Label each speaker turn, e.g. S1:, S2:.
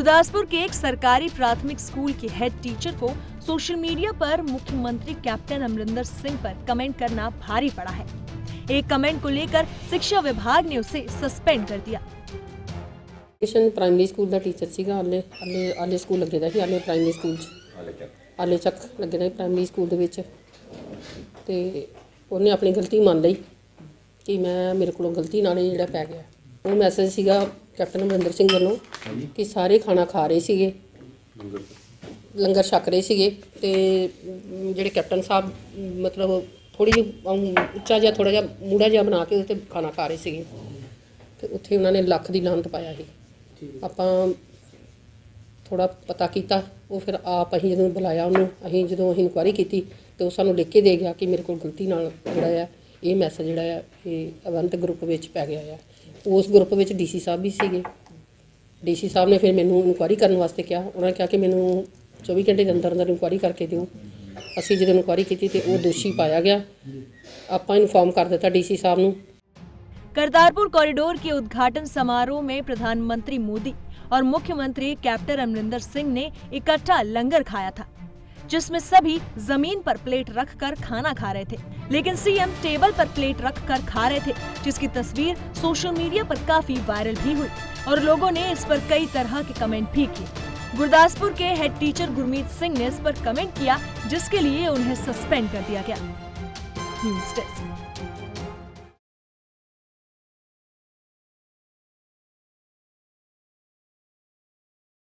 S1: गुरदासपुर के एक सरकारी प्राथमिक स्कूल के हेड टीचर को सोशल मीडिया पर मुख्यमंत्री कैप्टन अमरिंदर सिंह पर कमेंट करना भारी पड़ा है। एक कमेंट को लेकर शिक्षा विभाग ने उसे सस्पेंड कर दिया।
S2: प्राइमरी स्कूल का टीचर सीगा, आले स्कूल लगे दा सी, आले प्राइमरी स्कूल आले चक लगे दा प्राइमरी स्कूल दे विच ते उन्हें अपनी गलती मान ली कि मैं मेरे को गलती नाल जिहड़ा पै गया। वो मैसेज सीगा कैप्टन अमरिंदर सिंह वालों कि सारे खाना खा रहे सीगे, लंगर छक रहे सीगे ते जिहड़े कैप्टन साहब मतलब थोड़ी जी उच्चा जिहा थोड़ा जिहा मूड़ा जिहा बना के उत्ते खाना खा रहे सीगे ते उत्थे उन्होंने लख दी लानत पाया सी। आपां थोड़ा पता किया, वो फिर आप असीं जदों बुलाया उन्होंने, असीं जदों असीं इंक्वायरी की तो सानूं लिख के दे गया कि मेरे को गलती नाल जिहड़ा है ये मैसेज जिहड़ा है ये अवंत ग्रुप विच पै गया है। उस ग्रुप विच डीसी साहब भी सीगे। डीसी साहब ने फिर मैनूं इंक्वायरी करने वास्ते कहा, उन्होंने कहा कि मैनूं 24 घंटे के अंदर अंदर इंक्वायरी करके दिओ। असीं जदों इंक्वायरी की तो वो दोषी पाया गया, आपां इन्फॉर्म कर दिता डीसी साहब नूं।
S1: करतारपुर कॉरिडोर के उद्घाटन समारोह में प्रधानमंत्री मोदी और मुख्यमंत्री कैप्टन अमरिंदर सिंह ने इकट्ठा लंगर खाया था, जिसमें सभी जमीन पर प्लेट रखकर खाना खा रहे थे, लेकिन सीएम टेबल पर प्लेट रखकर खा रहे थे, जिसकी तस्वीर सोशल मीडिया पर काफी वायरल भी हुई और लोगों ने इस पर कई तरह के कमेंट भी किए। गुरदासपुर के हेड टीचर गुरमीत सिंह ने इस पर कमेंट किया, जिसके लिए उन्हें सस्पेंड कर दिया गया। News desk.